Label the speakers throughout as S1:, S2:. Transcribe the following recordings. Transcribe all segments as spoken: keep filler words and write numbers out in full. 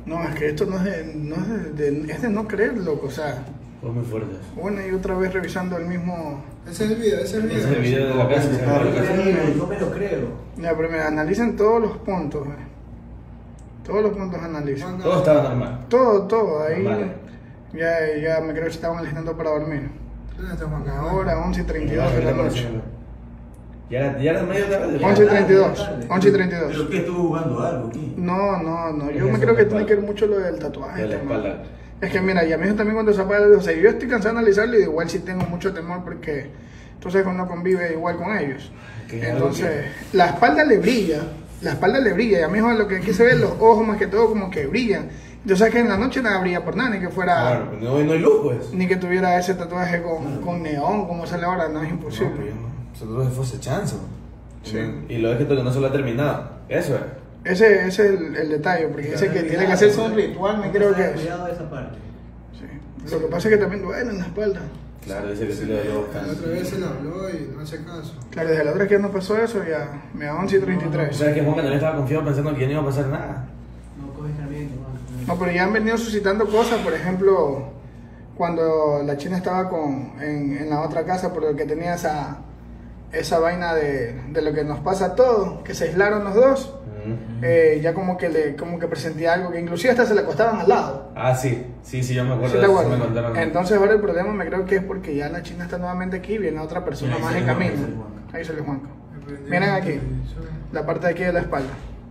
S1: No, es que esto no es de no, es de, de, es de no creer, loco, o sea.
S2: Fue muy fuerte.
S1: Una y otra vez revisando el mismo...
S3: Ese es el video, ese es el video.
S2: Ese es el video de la casa.
S4: No me lo creo.
S1: Ya, pero mira, analicen todos los puntos, eh. Todos los puntos analizan.
S2: Todo estaba normal.
S1: Todo, todo, ahí
S2: Normal.
S1: ya, ya me creo que estaban alistando para dormir.
S3: ¿Dónde está Juan Carlos?
S1: Ahora once y treinta y dos de la noche.
S2: Ya, ya era medio tarde.
S1: once y treinta y dos, once y treinta y dos.
S4: ¿Pero qué? ¿Estuvo jugando algo aquí?
S1: No, no, no, yo
S2: Es
S1: me eso, creo que
S2: la
S1: tiene que ver
S2: espalda.
S1: mucho lo del tatuaje.
S2: De la
S1: este, man.
S2: espalda.
S1: Es que mira, y a mí también cuando se apaga la luz, o sea, yo estoy cansado de analizarlo y igual sí tengo mucho temor porque tú sabes que uno convive igual con ellos.
S2: Que es algo
S1: Entonces, la espalda le brilla, la espalda le brilla, y a mí lo que aquí se ve, los ojos más que todo como que brillan. Yo sé que en la noche nada brilla por nada, ni que fuera,
S2: Claro, pues no, no hay luz, pues.
S1: ni que tuviera ese tatuaje con, con neón, como sale ahora, no es imposible.
S2: No, pues, nosotros fue ese chance.
S1: Sí.
S2: Y lo es que no se lo ha terminado. Eso es.
S1: Ese, ese es el, el detalle, porque dice que tiene que hacerse un ritual, me creo que es.
S4: Cuidado de esa parte.
S1: Sí. Lo que pasa es que también duele en la espalda.
S2: Claro, dice que sí le dio
S3: La
S2: bastante.
S3: otra vez se le habló y no hace caso.
S1: Claro, desde la otra vez que nos pasó eso, ya me da once y treinta y
S2: O
S1: tres.
S2: sea, que Juan Manuel estaba confiado pensando que ya no iba a pasar nada.
S4: No coges caliente, man.
S1: No, pero ya han venido suscitando cosas, por ejemplo, cuando la China estaba con, en, en la otra casa, por lo que tenía esa, esa vaina de, de lo que nos pasa a todos, que se aislaron los dos, eh, ya como que le como que presentía algo, que inclusive hasta se le acostaban al lado.
S2: Ah, sí. Sí, sí, yo me acuerdo.
S1: ¿Sí te
S2: de eso,
S1: acuerdas?
S2: me contaron.
S1: Entonces ahora el problema me creo que es porque ya la China está nuevamente aquí, viene otra persona
S4: Ahí
S1: más
S4: sale
S1: en
S4: Juanca,
S1: camino.
S4: ahí sale Juanca.
S1: Ahí sale Juanca.
S3: Me prendió
S1: Miren
S3: el
S1: aquí,
S3: televisor.
S1: la parte de aquí de la espalda.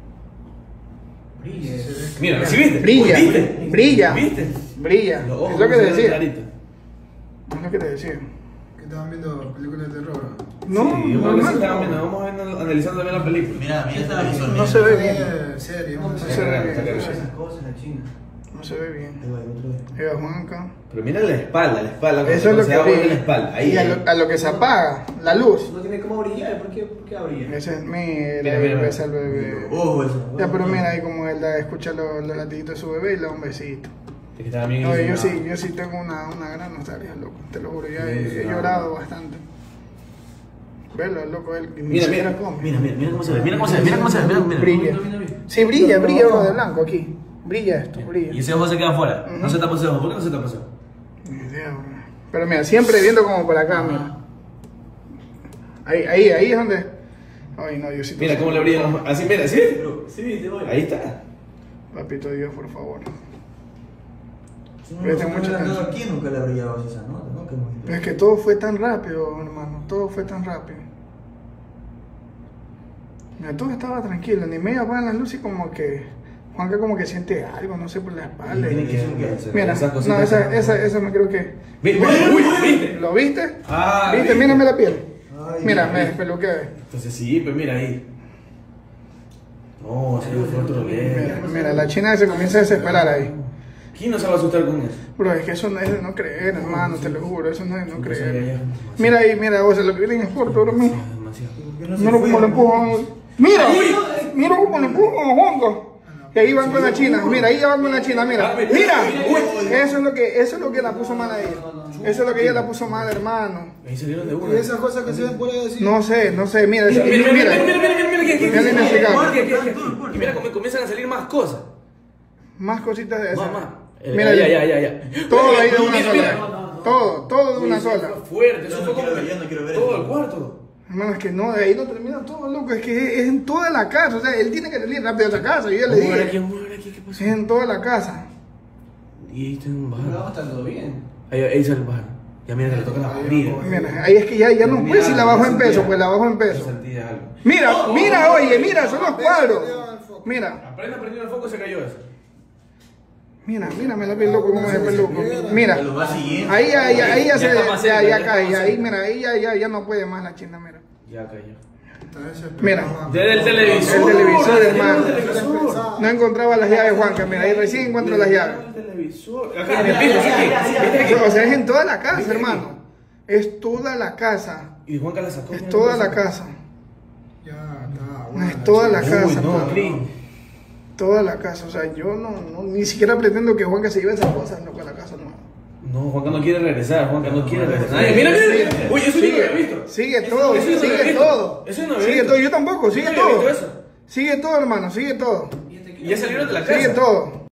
S4: Brilla.
S2: Mira, ¿sí viste?
S1: Brilla,
S2: Uy, ¿viste?
S1: brilla,
S2: ¿Viste?
S1: brilla.
S2: Los ojos
S1: Es lo que
S2: se
S1: te
S2: ven
S1: decía.
S2: claritos.
S1: Es lo que te decía.
S3: Que estaban viendo películas de terror.
S1: No,
S2: Sí, yo
S1: no,
S2: creo que
S1: no,
S2: sí
S1: no.
S2: estaban viendo, vamos a ver, analizando bien la película.
S4: Mira, mira esta visor.
S1: No
S4: mira.
S1: se ve bien.
S3: Eh, serio,
S4: No
S3: no
S4: se
S3: sé.
S1: ve
S2: bien,
S1: bien.
S2: se ve
S4: Esas
S2: bien.
S4: cosas, la China.
S1: No se ve bien.
S4: Ahí va, el otro vez.
S1: Ahí va Juanca.
S2: Pero mira la espalda, la espalda. cuando
S1: Eso es lo
S2: se
S1: que
S2: abre
S1: brilla.
S2: la espalda. Ahí,
S1: Y a
S2: ahí.
S1: lo, a lo que se apaga, la luz.
S4: No tiene cómo brillar, ¿por qué, por qué brilla?
S1: Ese es mi
S2: Mira, mira, mira.
S1: bebé, el bebé.
S4: Ojo, eso.
S1: Ya, pero mira ahí como él da- escucha los, los latiditos de su bebé y le da un besito.
S2: Es que estaba bien
S1: Oye, yo
S2: ilusionado.
S1: sí, yo sí tengo una, una gran nostalgia, loco. Te lo juro, ya he, he
S2: Ilusionado.
S1: llorado bastante. Velo, loco, él ni
S2: Mira,
S1: siquiera
S2: mira.
S1: come.
S4: Mira, mira, mira cómo se ve, mira cómo se ve, mira cómo se ve, mira, mira.
S1: Brilla.
S4: Mira, mira, mira.
S1: Sí, brilla, brilla uno de blanco aquí. Brilla esto, brilla.
S4: Y ese ojo se queda afuera.
S1: Ujú.
S4: No se tapa ese ojo. ¿Por qué no se tapa ese ojo?
S1: Ni idea, bro. Pero mira, siempre viendo como por acá, mira. Ahí, ahí, ahí es donde. Ay, no, Diosito.
S2: Mira cómo le brillan los- así, mira, ¿sí?
S4: Pero, sí, viste, voy.
S2: Ahí está.
S1: Papito Dios, por favor.
S4: Si
S1: Presta
S4: no, no
S1: mucha
S4: le han dado
S1: atención.
S4: aquí, nunca le ha brillado así esa nota, ¿no? Que muy-
S1: Pero es que todo fue tan rápido, hermano. Todo fue tan rápido. Mira, todo estaba tranquilo. Ni medio apagan las luces y como que. Juanca como que siente algo, no sé, por la espalda.
S4: Tiene que ser que-
S1: Mira,
S2: Esas
S1: no,
S2: cositas
S1: esa,
S2: que-
S1: esa, esa me creo que.
S2: Ve- ve- uy, ¿viste?
S1: ¿Lo viste?
S2: Ah,
S1: ¿Viste?
S2: ¿viste?
S1: Mírame la piel.
S4: Ay,
S1: Mira,
S4: Dios.
S1: me despeluqué.
S2: Entonces sí, pues mira ahí. No, se fue otro
S1: Mira,
S2: leve.
S1: mira, la China se comienza a desesperar ahí.
S2: ¿Quién no se va a asustar con eso?
S1: Bro, es que eso no es de no creer, hermano, te lo juro, eso no es de no
S2: Entonces,
S1: creer.
S2: ya, ya.
S1: Mira ahí, mira, o sea, lo que viene es corto, bro, mira.
S2: Demasiado.
S4: ¿Por qué no se
S1: Mira
S4: fue?
S1: cómo le empujan. Mira, mira cómo le empujan a Juanca. Y ahí van con la China, mira, ahí ya van con la China, mira. Mira, eso es lo que, eso es lo que la puso mal ahí. Eso es lo que ella la puso mal, hermano.
S2: Ahí salieron de
S3: Y
S2: una.
S3: esas cosas que se ven por ahí así.
S1: No sé, no sé, mira,
S2: Mira, mira, mira, mira,
S1: mira.
S2: mira, mira, mira, que- que-
S1: Ya le inexplicable.
S2: que- que- que- que- Y mira cómo comienzan a salir más cosas.
S1: Más cositas de
S2: Más,
S1: esas.
S2: más. Eh,
S1: Mira,
S2: ya, ya, ya, ya.
S1: todo ahí de una
S2: Mira, mira.
S1: sola. Todo, todo de una
S2: Uy,
S1: sola.
S2: fue fuerte, eso
S4: Yo no
S2: fue
S4: quiero
S2: como
S4: ver, yo no quiero ver
S2: todo
S4: eso.
S2: el cuarto.
S1: Hermano, es que no, de ahí no termina todo, loco. Es que es en toda la casa. O sea, él tiene que salir rápido de esa casa. Yo ya le
S2: Vamos a ver aquí,
S1: dije.
S2: vamos a ver aquí, ¿qué pasó?
S1: Es en toda la casa.
S2: Y ahí está un
S4: Pero
S2: pájaro.
S4: vamos a estar todo bien.
S2: Ahí, ahí sale un pájaro. Ya mira que le toca la barriga.
S1: Mira, ahí es que ya, ya no puede si la bajo en peso, pues la bajo en peso.
S2: Sentía algo.
S1: Mira, mira, oye, mira, son los cuadros. Mira,
S2: Apenas prendió el foco se cayó eso.
S1: mira, mira, me la vi loco como es el loco. Mira,
S4: Lo va siguiendo.
S1: ahí ya, ya, ahí ya
S2: Ya
S1: se,
S2: está más
S1: ya,
S2: cerca,
S1: ya
S2: ya
S1: cae,
S2: está más
S1: ahí,
S2: cerca.
S1: mira, ahí ya, ya, ya no puede más la China, mira.
S2: Ya cayó.
S3: Está desesperado,
S1: Mira.
S3: Juan.
S2: Desde el televisor.
S1: El televisor,
S2: desde
S1: hermano.
S2: el televisor.
S1: No encontraba las llaves, Juanca, mira, ahí recién encuentro las llaves.
S2: El televisor. Acá en el piso, sí, ¿viste que-
S1: O sea, es en toda la casa, hermano. Es toda la casa.
S2: Y Juanca la sacó.
S1: Es toda la casa.
S3: Ya está.
S1: No, es toda la
S2: Uy,
S1: casa,
S2: no,
S1: mano.
S2: Clean.
S1: Toda la casa. O sea, yo no, no ni siquiera pretendo que Juanca se lleve esas cosas, no, con la casa no.
S2: No, Juanca no quiere regresar, Juanca no quiere regresar. Ay, mira, mira, mira. Uy, eso yo no lo había visto.
S1: Sigue todo,
S2: Eso yo no lo había
S1: sigue
S2: visto.
S1: todo.
S2: Eso yo no lo había
S1: Sigue
S2: visto.
S1: todo, yo tampoco, sigue
S2: Yo no había
S1: todo.
S2: visto eso.
S1: Sigue todo, hermano, sigue todo.
S4: ¿Y este qué?
S2: Y ya salieron de la casa.
S1: Sigue todo.